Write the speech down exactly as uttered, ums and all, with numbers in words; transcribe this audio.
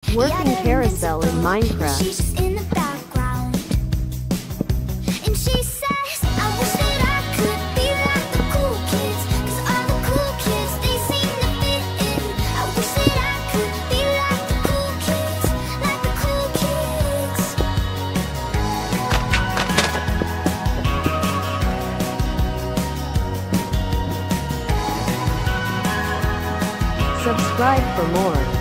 Working Carousel in Minecraft. She's just in the background. And she says, I wish that I could be like the cool kids, 'cause all the cool kids, they seem to fit in. I wish that I could be like the cool kids, like the cool kids. Subscribe for more.